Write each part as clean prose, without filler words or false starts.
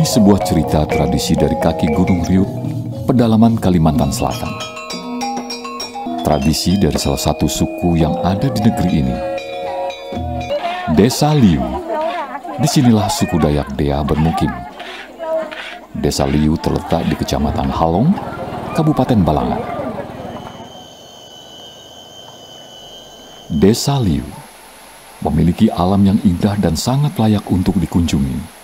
sebuah cerita tradisi dari kaki Gunung Riut, pedalaman Kalimantan Selatan. Tradisi dari salah satu suku yang ada di negeri ini. Desa Liu. Disinilah suku Dayak Dea bermukim. Desa Liu terletak di Kecamatan Halong, Kabupaten Balangan. Desa Liu memiliki alam yang indah dan sangat layak untuk dikunjungi.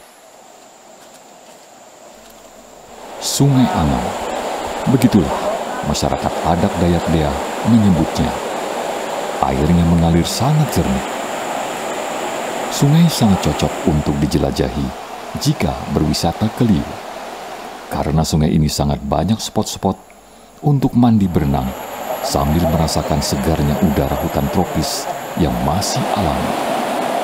Sungai Angam, begitulah masyarakat adat Dayak Dea menyebutnya. Airnya mengalir sangat jernih. Sungai sangat cocok untuk dijelajahi jika berwisata ke Liu. Karena sungai ini sangat banyak spot-spot untuk mandi berenang sambil merasakan segarnya udara hutan tropis yang masih alami.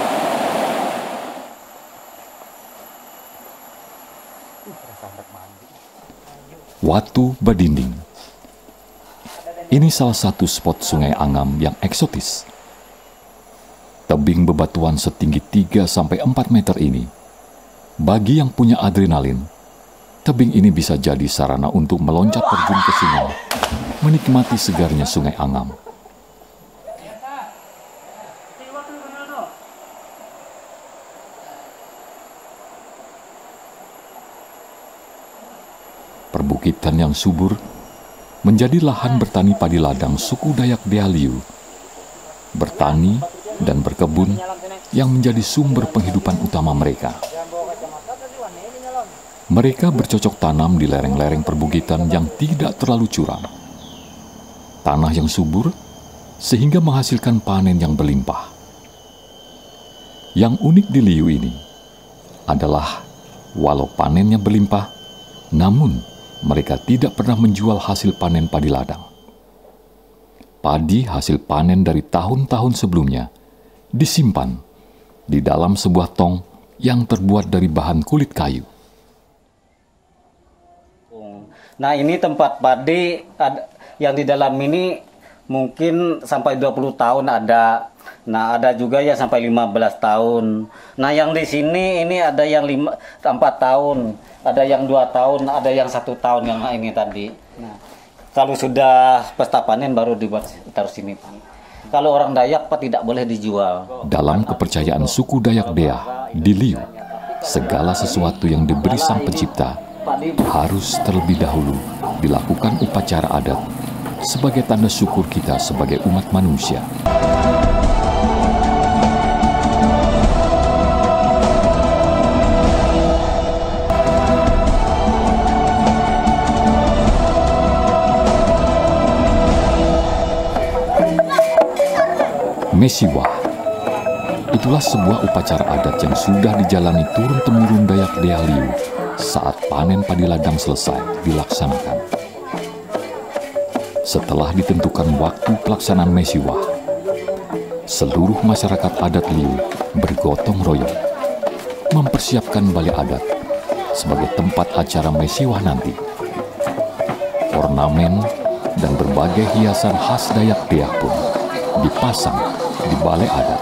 Watu Badinding. Ini salah satu spot Sungai Angam yang eksotis. Tebing bebatuan setinggi 3-4 meter ini, bagi yang punya adrenalin, tebing ini bisa jadi sarana untuk meloncat terjun ke sungai, menikmati segarnya Sungai Angam. Perbukitan yang subur menjadi lahan bertani padi ladang suku Dayak Dea Liu. Bertani dan berkebun yang menjadi sumber penghidupan utama mereka. Mereka bercocok tanam di lereng-lereng perbukitan yang tidak terlalu curam. Tanah yang subur sehingga menghasilkan panen yang berlimpah. Yang unik di Liu ini adalah walau panennya berlimpah, namun mereka tidak pernah menjual hasil panen padi ladang. Padi hasil panen dari tahun-tahun sebelumnya disimpan di dalam sebuah tong yang terbuat dari bahan kulit kayu. Nah, ini tempat padi yang di dalam ini mungkin sampai 20 tahun ada. Nah, ada juga yang sampai 15 tahun. Nah, yang di sini ini ada yang 4 tahun, ada yang 2 tahun, ada yang 1 tahun yang ini tadi. Nah, kalau sudah pesta panen baru dibuat taruh sini. Kalau orang Dayak tidak boleh dijual. Dalam kepercayaan suku Dayak Dea di Liu, segala sesuatu yang diberi Sang Pencipta harus terlebih dahulu dilakukan upacara adat sebagai tanda syukur kita sebagai umat manusia. Mesiwah. Itulah sebuah upacara adat yang sudah dijalani turun-temurun Dayak Dea Liu saat panen padi ladang selesai dilaksanakan. Setelah ditentukan waktu pelaksanaan Mesiwah, seluruh masyarakat adat Liu bergotong royong mempersiapkan balai adat sebagai tempat acara Mesiwah nanti. Ornamen dan berbagai hiasan khas Dayak Dea pun dipasang di balai adat.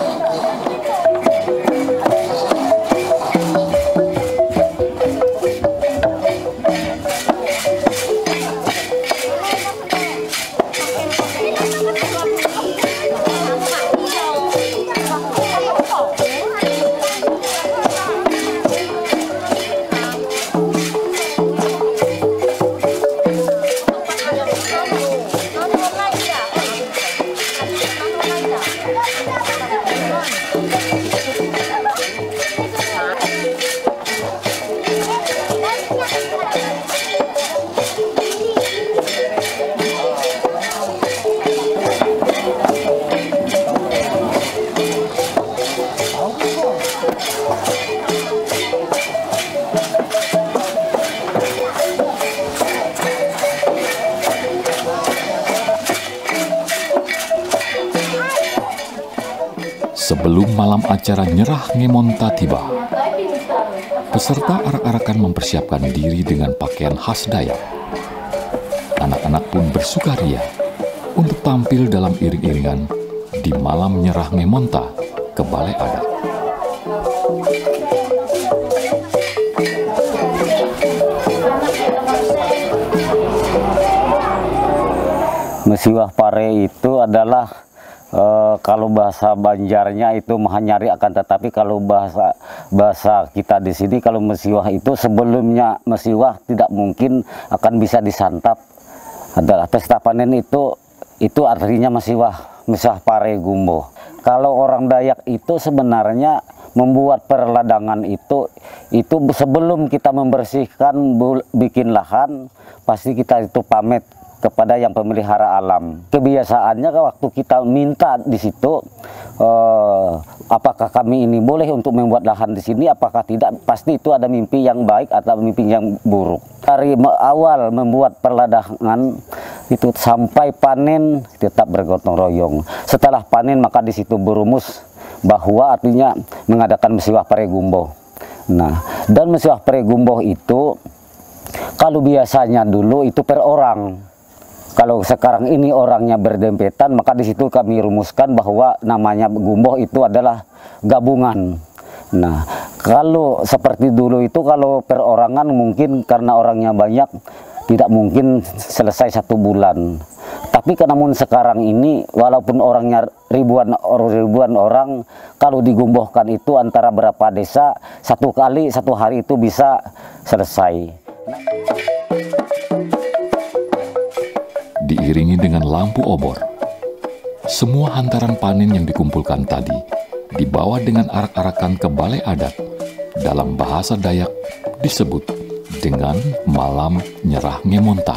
Sebelum malam acara Nyerah Ngemonta tiba, peserta arak-arakan mempersiapkan diri dengan pakaian khas Dayak. Anak-anak pun bersukaria untuk tampil dalam iring-iringan di malam Nyerah Ngemonta ke balai adat. Mesiwah pare itu adalah kalau bahasa Banjarnya itu mahanyari, akan tetapi kalau bahasa kita di sini, kalau mesiwah itu sebelumnya mesiwah tidak mungkin akan bisa disantap. Adalah pesta panen itu artinya mesiwah pare gumbo. Kalau orang Dayak itu sebenarnya membuat perladangan itu sebelum kita membersihkan bikin lahan, pasti kita itu pamit kepada yang pemelihara alam. Kebiasaannya waktu kita minta di situ, apakah kami ini boleh untuk membuat lahan di sini, apakah tidak, pasti itu ada mimpi yang baik atau mimpi yang buruk. Dari awal membuat perladangan itu sampai panen tetap bergotong royong. Setelah panen maka di situ berumus bahwa artinya mengadakan mesiwah pare gumbo. Nah, dan mesiwah pare gumbo itu kalau biasanya dulu itu per orang. Kalau sekarang ini orangnya berdempetan, maka di situ kami rumuskan bahwa namanya gumboh itu adalah gabungan. Nah, kalau seperti dulu itu kalau perorangan mungkin karena orangnya banyak, tidak mungkin selesai 1 bulan. Tapi namun sekarang ini walaupun orangnya ribuan orang, kalau digumbohkan itu antara berapa desa, 1 hari itu bisa selesai. Diiringi dengan lampu obor, semua hantaran panen yang dikumpulkan tadi dibawa dengan arak-arakan ke balai adat. Dalam bahasa Dayak disebut dengan malam nyerah ngemonta.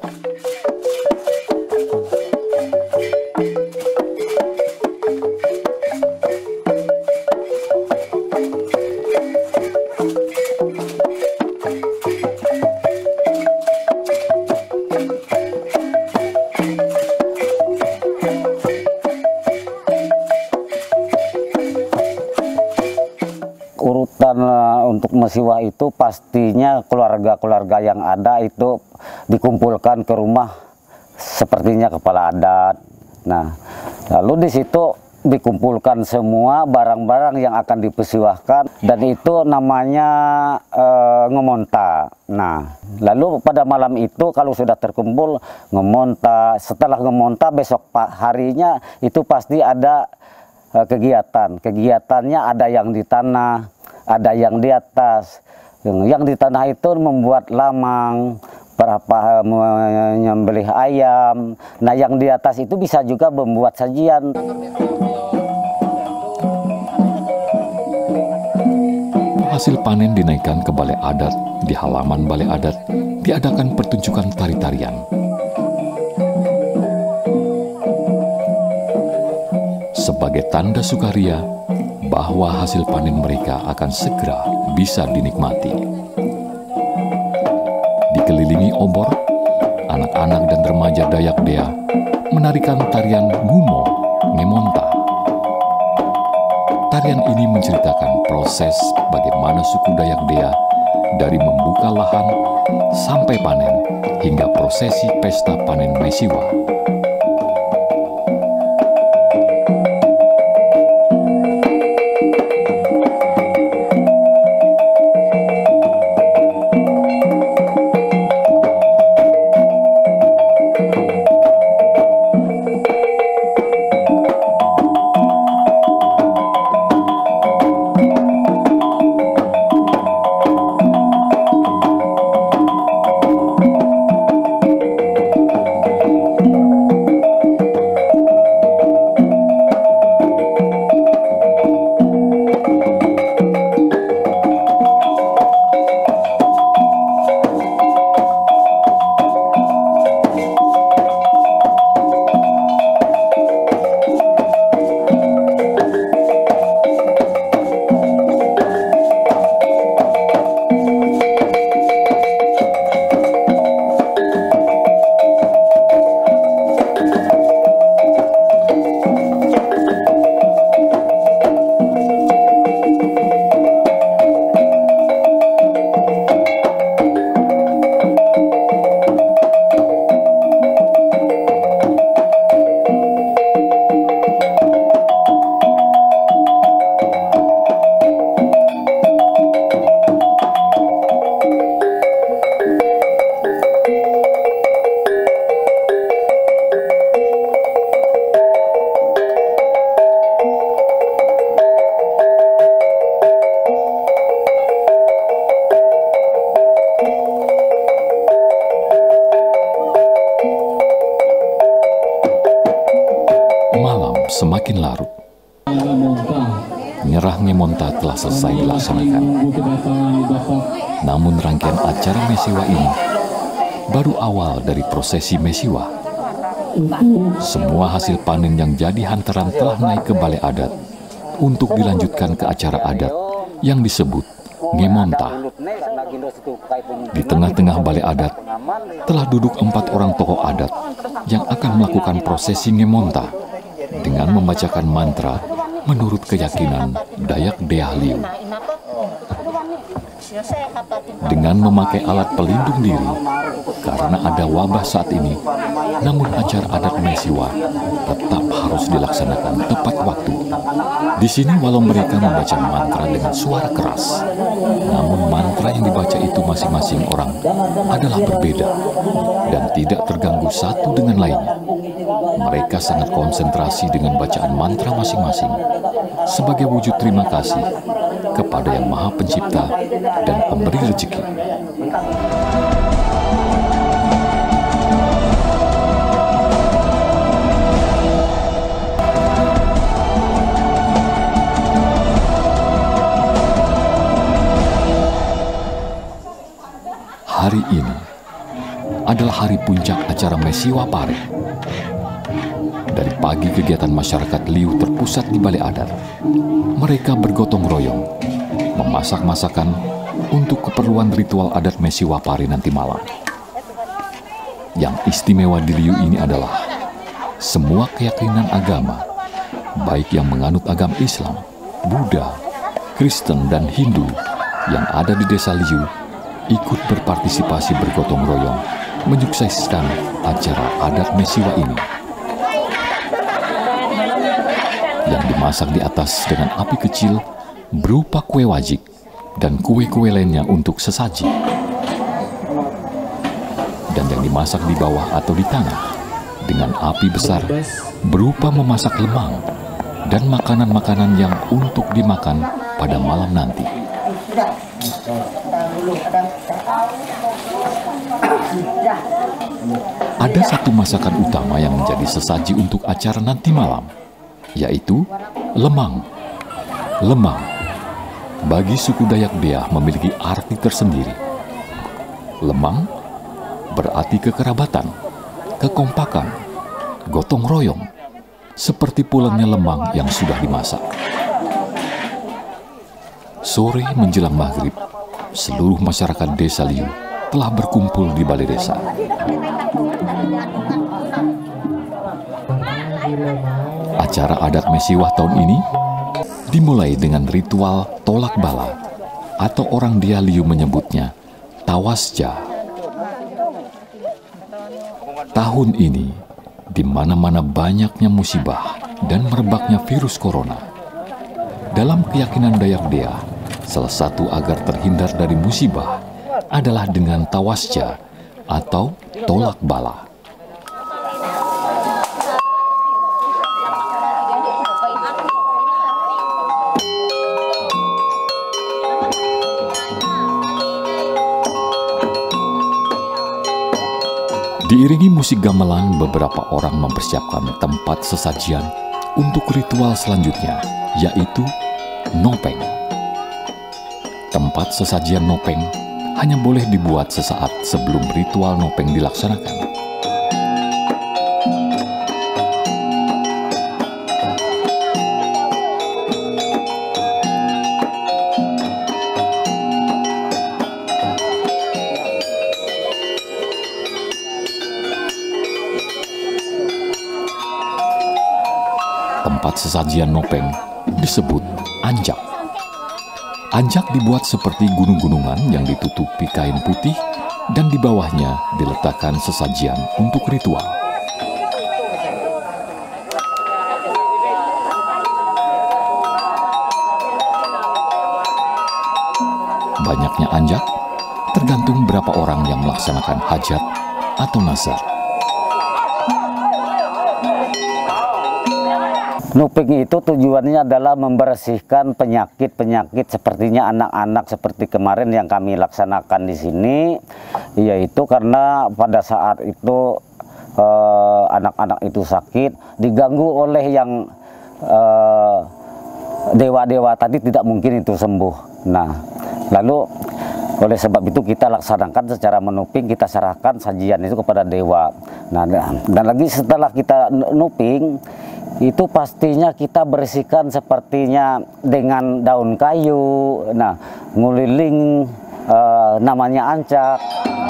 Urutan untuk mesiwah itu pastinya keluarga-keluarga yang ada itu dikumpulkan ke rumah, sepertinya kepala adat. Nah, lalu di situ dikumpulkan semua barang-barang yang akan dipesiwahkan, dan itu namanya ngemonta. Nah, lalu pada malam itu kalau sudah terkumpul ngemonta, setelah ngemonta besok harinya itu pasti ada kegiatannya, ada yang di tanah, ada yang di atas. Yang di tanah itu membuat lamang, menyembelih ayam. Nah, yang di atas itu bisa juga membuat sajian. Hasil panen dinaikkan ke balai adat. Di halaman balai adat diadakan pertunjukan tari-tarian. Sebagai tanda sukaria bahwa hasil panen mereka akan segera bisa dinikmati. Dikelilingi obor, anak-anak dan remaja Dayak Dea menarikan tarian Ngumo Ngemonta. Tarian ini menceritakan proses bagaimana suku Dayak Dea dari membuka lahan sampai panen hingga prosesi pesta panen mesiwah. semakin larut. Nyerah Ngemonta telah selesai dilaksanakan. Namun rangkaian acara Mesiwa ini baru awal dari prosesi Mesiwa. Semua hasil panen yang jadi hantaran telah naik ke balai adat untuk dilanjutkan ke acara adat yang disebut Ngemonta. Di tengah-tengah balai adat telah duduk 4 orang tokoh adat yang akan melakukan prosesi Ngemonta dengan membacakan mantra menurut keyakinan Dayak Deah Liu. Dengan memakai alat pelindung diri karena ada wabah saat ini, namun acara adat Mesiwa tetap harus dilaksanakan tepat waktu. Di sini walau mereka membaca mantra dengan suara keras, namun mantra yang dibaca itu masing-masing orang adalah berbeda dan tidak terganggu satu dengan lainnya. Mereka sangat konsentrasi dengan bacaan mantra masing-masing sebagai wujud terima kasih kepada Yang Maha Pencipta dan Pemberi Rezeki. Hari ini adalah hari puncak acara Mesiwa Pare. Dari pagi kegiatan masyarakat Liu terpusat di balai adat. Mereka bergotong royong, memasak masakan untuk keperluan ritual adat Mesiwa Pare nanti malam. Yang istimewa di Liu ini adalah semua keyakinan agama, baik yang menganut agama Islam, Buddha, Kristen, dan Hindu yang ada di desa Liu ikut berpartisipasi bergotong royong menyukseskan acara adat Mesiwa ini. Yang dimasak di atas dengan api kecil berupa kue wajik dan kue-kue lainnya untuk sesaji. Dan yang dimasak di bawah atau di tanah dengan api besar berupa memasak lemang dan makanan-makanan yang untuk dimakan pada malam nanti. Ada satu masakan utama yang menjadi sesaji untuk acara nanti malam, yaitu lemang. Lemang bagi suku Dayak Deah memiliki arti tersendiri. Lemang berarti kekerabatan, kekompakan, gotong royong, seperti pulangnya lemang yang sudah dimasak. Sore menjelang maghrib, seluruh masyarakat desa Liu telah berkumpul di balai desa. Acara adat Mesiwa tahun ini dimulai dengan ritual tolak bala atau orang Dia Liu menyebutnya Tawasja. Tahun ini di mana-mana banyaknya musibah dan merebaknya virus corona. Dalam keyakinan Dayak Deah, salah satu agar terhindar dari musibah adalah dengan tawasja atau tolak bala. Diiringi musik gamelan, beberapa orang mempersiapkan tempat sesajian untuk ritual selanjutnya, yaitu nopeng. Tempat sesajian nopeng hanya boleh dibuat sesaat sebelum ritual nopeng dilaksanakan. Tempat sesajian nopeng disebut anjak. Anjak dibuat seperti gunung-gunungan yang ditutupi kain putih dan di bawahnya diletakkan sesajian untuk ritual. Banyaknya anjak tergantung berapa orang yang melaksanakan hajat atau nazar. Nopeng itu tujuannya adalah membersihkan penyakit-penyakit sepertinya anak-anak seperti kemarin yang kami laksanakan di sini, yaitu karena pada saat itu anak-anak itu sakit, diganggu oleh yang dewa-dewa tadi tidak mungkin itu sembuh. Nah, lalu oleh sebab itu kita laksanakan secara menuping, kita serahkan sajian itu kepada dewa. Nah, dan lagi setelah kita nuping, itu pastinya kita bersihkan sepertinya dengan daun kayu, nah nguliling, namanya ancak.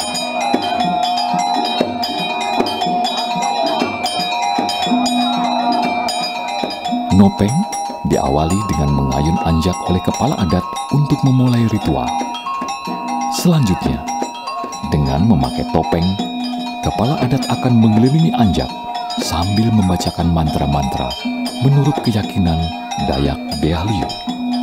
Nopeng diawali dengan mengayun anjak oleh kepala adat untuk memulai ritual. Selanjutnya, dengan memakai topeng, kepala adat akan mengelilingi anjak sambil membacakan mantra-mantra menurut keyakinan Dayak Bealiu.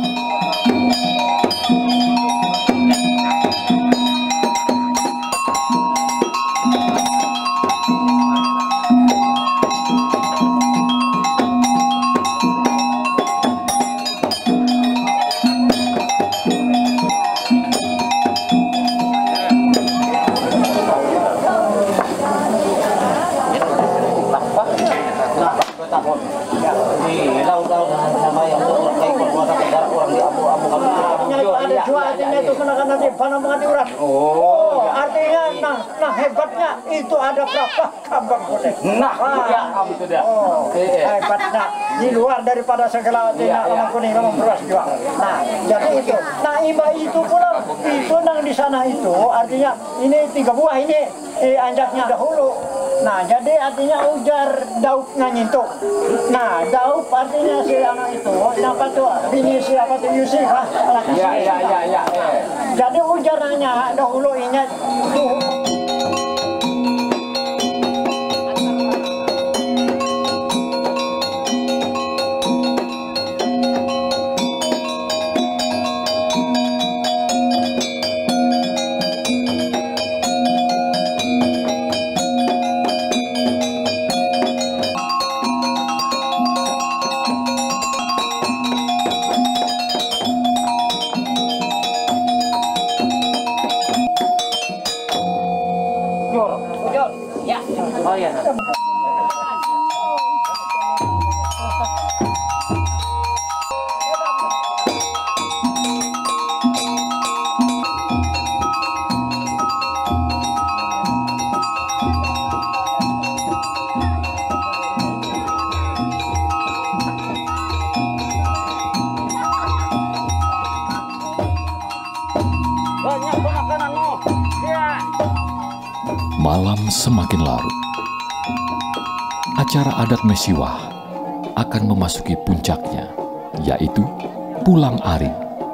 Oh, artinya nah hebatnya itu ada berapa kambang kuning. Nah, ya itu dia. Oh, hebatnya di luar daripada segala kambang kuning kambang beras juga. Nah, jadi itu. Nah, imba itu pula itu nang di sana itu artinya ini 3 buah ini anjaknya dahulu. Nah, jadi artinya ujar daupnya nyintuk. Nah, daup artinya si anak itu, apa tuh? Bini siapa tuh Yusuf, Ya. Jadi ujarannya dahulu ingat tuh. Malam semakin larut. Acara adat Mesiwah akan memasuki puncaknya, yaitu Pulang Ari.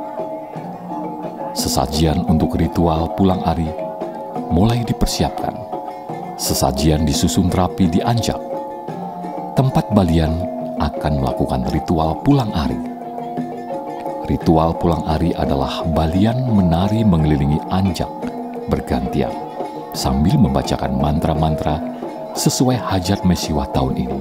Sesajian untuk ritual Pulang Ari mulai dipersiapkan. Sesajian disusun rapi di anjak. Tempat balian akan melakukan ritual Pulang Ari. Ritual Pulang Ari adalah balian menari mengelilingi anjak bergantian sambil membacakan mantra-mantra sesuai hajat Mesiwah tahun ini.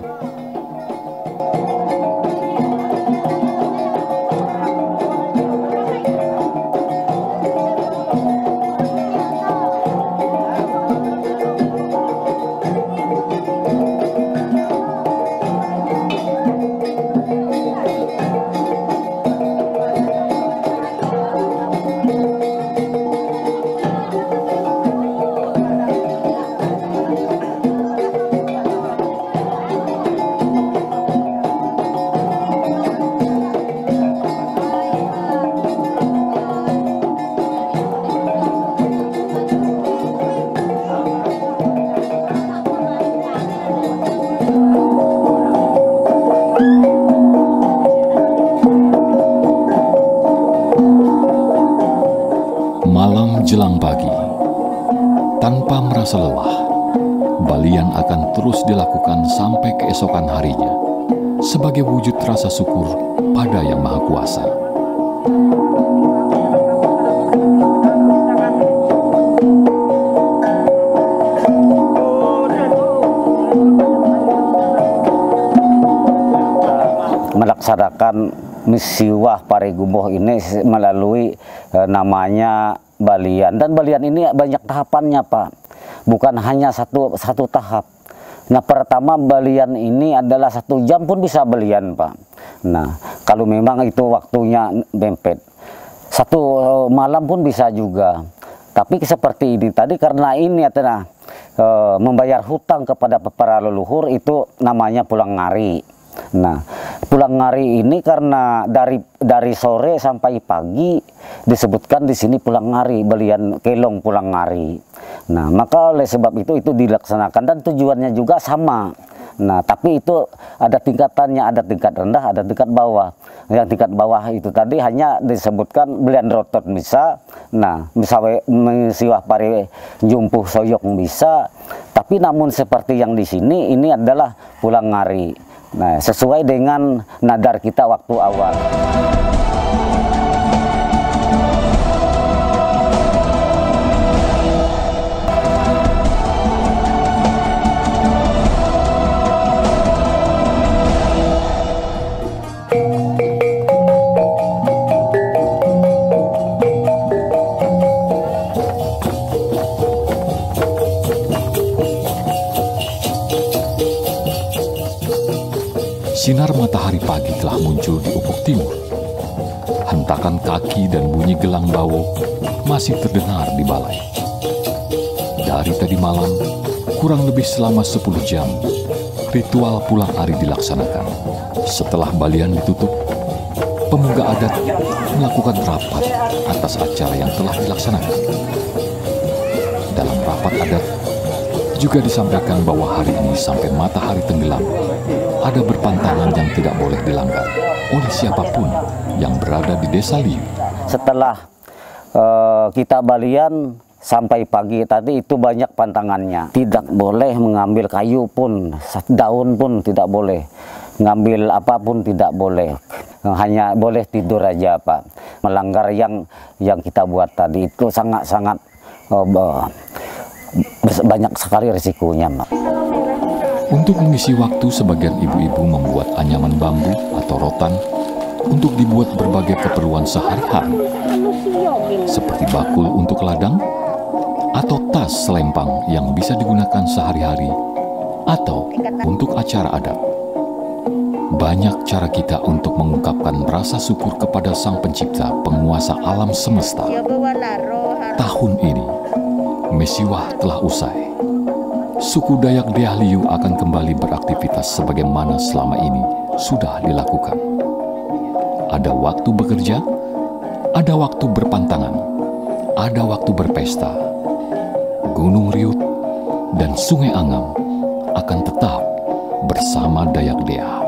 Jelang pagi, tanpa merasa lelah, balian akan terus dilakukan sampai keesokan harinya sebagai wujud rasa syukur pada Yang Maha Kuasa. Melaksanakan Mesiwah Parigumboh ini melalui namanya balian, dan balian ini banyak tahapannya, Pak, bukan hanya satu tahap. Nah, pertama balian ini adalah 1 jam pun bisa balian, Pak. Nah, kalau memang itu waktunya mepet, 1 malam pun bisa juga. Tapi seperti ini tadi karena ini adalah membayar hutang kepada para leluhur, itu namanya pulang ngari. Nah, pulang ngari ini karena dari sore sampai pagi disebutkan di sini pulang ngari, belian kelong pulang ngari. Nah, maka oleh sebab itu dilaksanakan dan tujuannya juga sama. Nah, tapi itu ada tingkatannya, ada tingkat rendah, ada tingkat bawah. Yang tingkat bawah itu tadi hanya disebutkan belian rotot bisa, nah misalnya mesiwah pare jumpuh soyok bisa, tapi namun seperti yang di sini ini adalah pulang ngari. Nah, sesuai dengan nadar kita waktu awal. Sinar matahari pagi telah muncul di ufuk timur. Hentakan kaki dan bunyi gelang bawo masih terdengar di balai. Dari tadi malam, kurang lebih selama 10 jam, ritual pulang ari dilaksanakan. Setelah balian ditutup, pemuda adat melakukan rapat atas acara yang telah dilaksanakan. Dalam rapat adat, juga disampaikan bahwa hari ini sampai matahari tenggelam, ada berpantangan yang tidak boleh dilanggar oleh siapapun yang berada di desa Liu. Setelah kita balian sampai pagi tadi itu banyak pantangannya. Tidak boleh mengambil kayu pun, daun pun tidak boleh. Ngambil apapun tidak boleh. Hanya boleh tidur aja, Pak. Melanggar yang kita buat tadi itu sangat-sangat banyak sekali risikonya, Pak. Untuk mengisi waktu, sebagian ibu-ibu membuat anyaman bambu atau rotan untuk dibuat berbagai keperluan sehari-hari, seperti bakul untuk ladang, atau tas selempang yang bisa digunakan sehari-hari, atau untuk acara adat. Banyak cara kita untuk mengungkapkan rasa syukur kepada Sang Pencipta, penguasa alam semesta. Tahun ini, Mesiwah telah usai. Suku Dayak Deah Liu akan kembali beraktivitas sebagaimana selama ini sudah dilakukan. Ada waktu bekerja, ada waktu berpantangan, ada waktu berpesta. Gunung Riut dan Sungai Angam akan tetap bersama Dayak Deah.